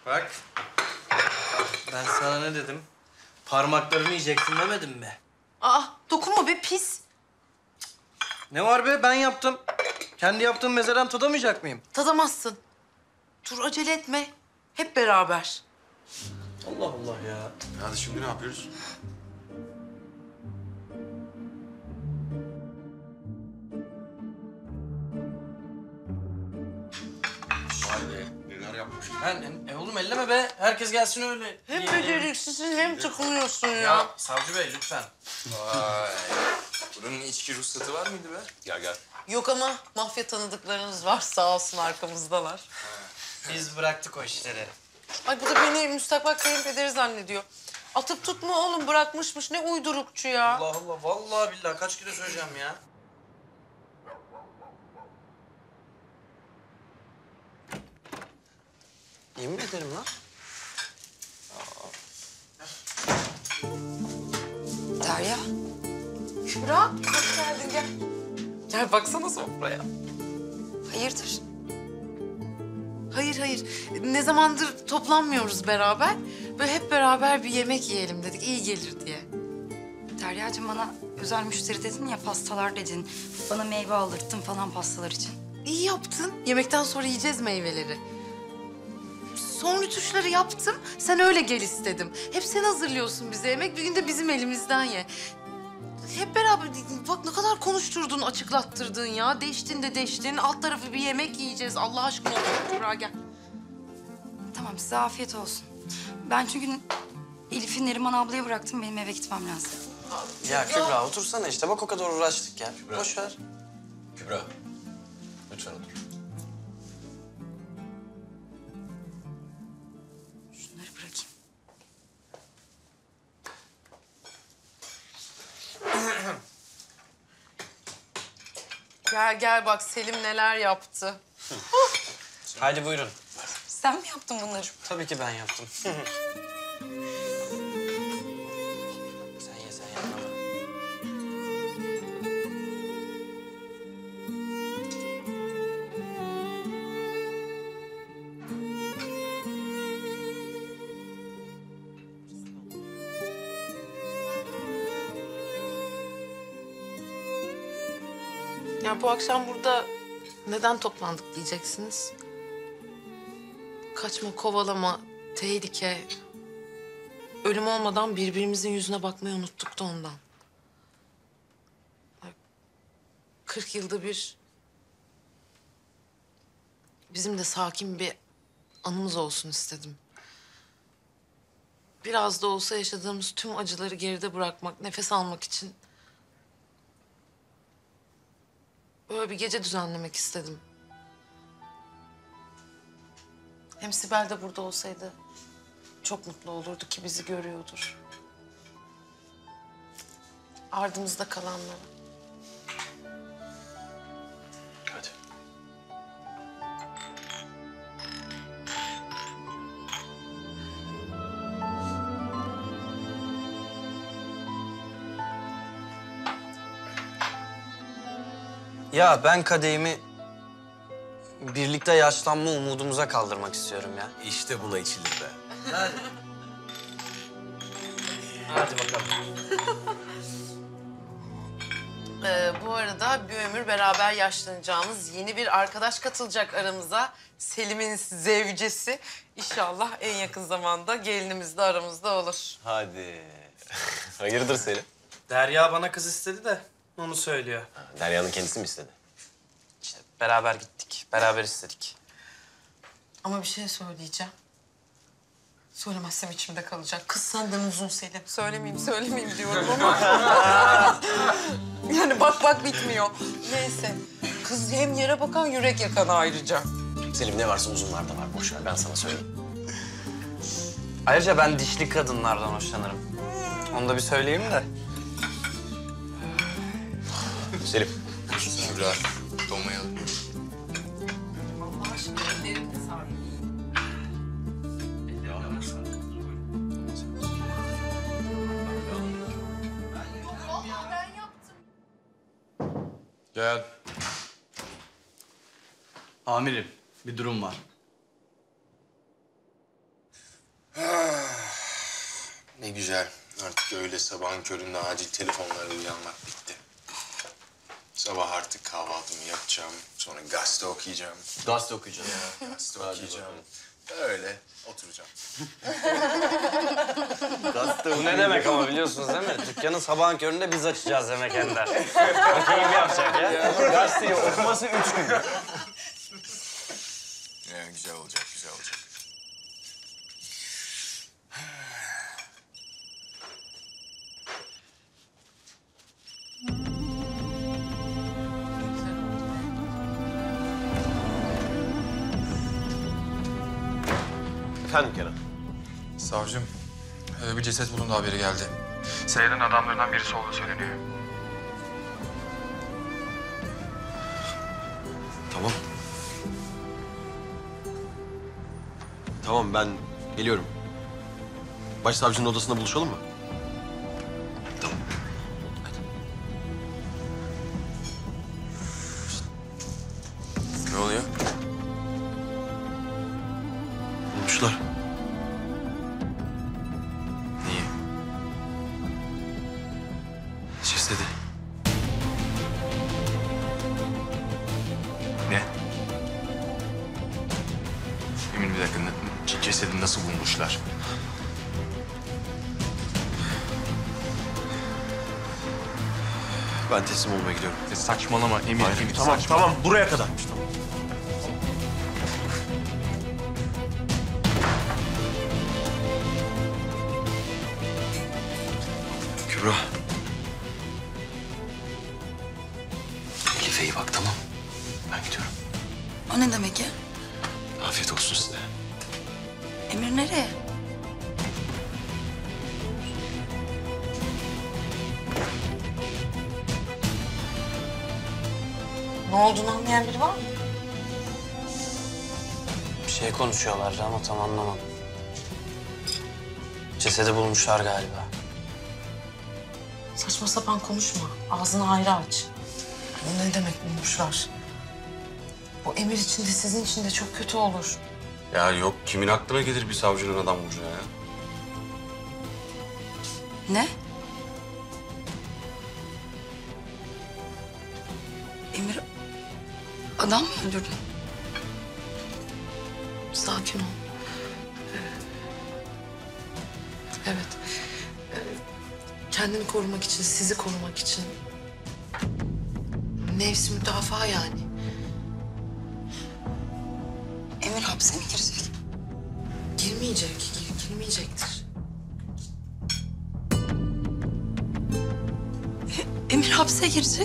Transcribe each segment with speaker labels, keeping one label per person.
Speaker 1: Bak. Ben sana ne dedim? Parmaklarını yiyeceksin demedim mi?
Speaker 2: Aa, dokunma be pis.
Speaker 1: Ne var be? Ben yaptım. Kendi yaptığım mezeden tadamayacak mıyım?
Speaker 2: Tadamazsın. Dur acele etme. Hep beraber.
Speaker 1: Allah Allah ya.
Speaker 3: Hadi şimdi ne yapıyoruz? Vay be, neler yapmış.
Speaker 1: Oğlum elleme be. Herkes gelsin öyle.
Speaker 2: Hem
Speaker 1: yiyelim.
Speaker 2: beceriksizsin hem tıkınıyorsun ya.
Speaker 1: Ya savcı bey lütfen.
Speaker 3: Vay. Bunun içki ruhsatı var mıydı be? Gel gel.
Speaker 2: Yok ama mafya tanıdıklarınız var sağ olsun arkamızdalar.
Speaker 1: Biz bıraktık o işleri.
Speaker 2: Ay bu da beni müstakbel kayınpederi zannediyor. Atıp tutma oğlum bırakmışmış ne uydurukçu ya.
Speaker 1: Allah Allah. Vallahi billahi kaç kere söyleyeceğim ya. Yemin ederim lan.
Speaker 4: Derya,
Speaker 2: Şura hoş geldin gel. Gel baksana sofraya.
Speaker 4: hayırdır?
Speaker 2: Hayır hayır. Ne zamandır toplanmıyoruz beraber. Böyle hep beraber bir yemek yiyelim dedik. İyi gelir diye.
Speaker 4: Deryacığım bana özel müşteri dedin ya, pastalar dedin. Bana meyve aldırttın falan pastalar için.
Speaker 2: İyi yaptın. Yemekten sonra yiyeceğiz meyveleri. Son rütuşları yaptım. Sen öyle gel istedim. Hep sen hazırlıyorsun bize yemek. Bir gün de bizim elimizden ye. Hep beraber bak ne kadar konuşturdun, açıklattırdın ya. Deştin de deştin. Alt tarafı bir yemek yiyeceğiz. Allah aşkına otur Kübra gel.
Speaker 4: Tamam, size afiyet olsun. Ben çünkü Elif'i Neriman ablaya bıraktım, benim eve gitmem lazım.
Speaker 1: Ya Kübra otursana işte. Bak o kadar uğraştık ya. Boş ver.
Speaker 3: Kübra, lütfen otur.
Speaker 4: Şunları bırakayım.
Speaker 2: Gel gel bak Selim neler yaptı.
Speaker 1: Hadi buyurun.
Speaker 4: Sen mi yaptın bunları?
Speaker 1: Tabii ki ben yaptım. Sen ye sen ye.
Speaker 2: Ya bu akşam burada neden toplandık diyeceksiniz. Kaçma, kovalama, tehlike. Ölüm olmadan birbirimizin yüzüne bakmayı unuttuk da ondan. 40 yılda bir bizim de sakin bir anımız olsun istedim. Biraz da olsa yaşadığımız tüm acıları geride bırakmak, nefes almak için böyle bir gece düzenlemek istedim. Hem Sibel de burada olsaydı çok mutlu olurdu ki bizi görüyordur. Ardımızda kalanlara.
Speaker 3: Hadi.
Speaker 1: Ya ben kadehimi birlikte yaşlanma umudumuza kaldırmak istiyorum ya.
Speaker 3: İşte buna içilir be.
Speaker 1: Hadi. Hadi bakalım.
Speaker 2: Bu arada bir ömür beraber yaşlanacağımız yeni bir arkadaş katılacak aramıza. Selim'in zevcesi. İnşallah en yakın zamanda gelinimiz de aramızda olur.
Speaker 3: Hadi. Hayırdır Selim?
Speaker 1: Derya bana kız istedi de onu söylüyor.
Speaker 3: Derya'nın kendisi mi istedi?
Speaker 1: İşte beraber gittik, beraber istedik.
Speaker 2: Ama bir şey söyleyeceğim. Söylemezsem içimde kalacak. Kız senden uzun Selim. Söylemeyeyim diyorum ama. Yani bak bitmiyor. Neyse. Kız hem yere bakan yürek yakan ayrıca.
Speaker 3: Selim ne varsa uzunlarda var. Boş ver ben sana söyleyeyim.
Speaker 1: Ayrıca ben dişli kadınlardan hoşlanırım. Onu da bir söyleyeyim de.
Speaker 3: Selim. Kübra, donmayalım.
Speaker 2: Allah aşkına ellerimle sarmayayım.
Speaker 3: Gel.
Speaker 5: Amirim, bir durum var.
Speaker 3: Ne güzel. Artık öyle sabahın köründe acil telefonlarla uyanmak bitti. Sabah artık kahvaltımı yapacağım. Sonra gazete okuyacağım.
Speaker 5: Gazete okuyacağız.
Speaker 3: Gazete okuyacağım. Öyle oturacağım.
Speaker 1: Bu ne demek ama biliyorsunuz değil mi? Dükkanı sabahın köründe biz açacağız demek Ender. Keyif yapacak ya.
Speaker 5: Gazeteyi okuması 3 gün.
Speaker 3: Güzel olacak, güzel olacak.
Speaker 5: Efendim Kenan.
Speaker 6: Savcım, bir ceset bulundu haberi geldi. Seyir'in adamlarından birisi olduğu söyleniyor.
Speaker 5: Tamam. Tamam ben geliyorum. Başsavcının odasında buluşalım mı? Tamam. Hadi.
Speaker 3: Ne oluyor?
Speaker 5: Bulmuşlar.
Speaker 3: Niye?
Speaker 5: Cesedi.
Speaker 3: Ne? Emin bir dakika, cesedi nasıl bulmuşlar?
Speaker 5: Ben teslim olmaya gidiyorum.
Speaker 3: Saçmalama Emir, Emir
Speaker 5: Tamam
Speaker 3: saçmalama.
Speaker 5: tamam buraya kadarmış tamam. Kübra. Elif'e iyi bak tamam. Ben gidiyorum.
Speaker 4: O ne demek ya?
Speaker 5: Afiyet olsun size.
Speaker 4: Emir nereye?
Speaker 2: Ne olduğunu anlayan biri var mı?
Speaker 1: Bir şey konuşuyorlardı ama tam anlamadım. Cesedi bulmuşlar galiba.
Speaker 2: Saçma sapan konuşma. Ağzını ayrı aç. Bu ne demek bulmuşlar? Bu Emir için de sizin için de çok kötü olur.
Speaker 5: Ya yok kimin aklına gelir bir savcının adam vuracağı ya?
Speaker 4: Ne? Emir adam mı öldürdün?
Speaker 2: Sakin ol. Evet. Kendini korumak için, sizi korumak için. Nefsi müdafaa yani.
Speaker 4: Emir hapse mi girecek?
Speaker 2: Girmeyecektir.
Speaker 4: Emir hapse girecek.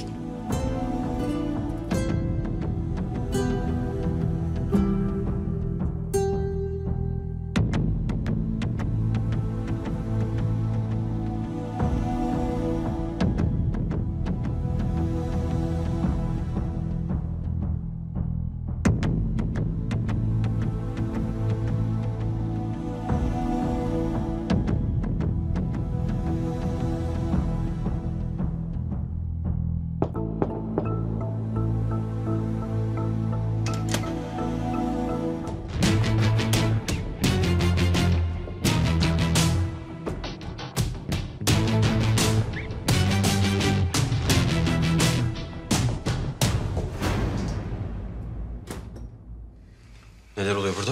Speaker 5: Neler oluyor burada?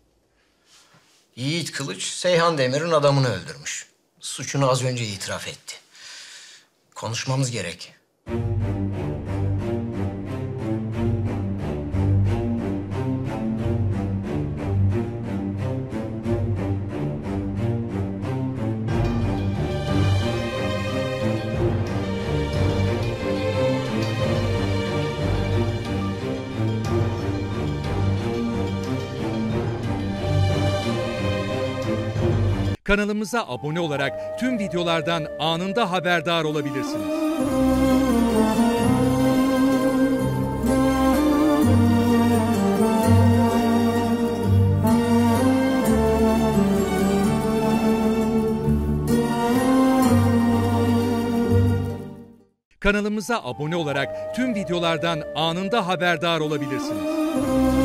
Speaker 7: Yiğit Kılıç, Seyhan Demir'in adamını öldürmüş. Suçunu az önce itiraf etti. Konuşmamız gerek.
Speaker 8: Kanalımıza abone olarak tüm videolardan anında haberdar olabilirsiniz. Kanalımıza abone olarak tüm videolardan anında haberdar olabilirsiniz.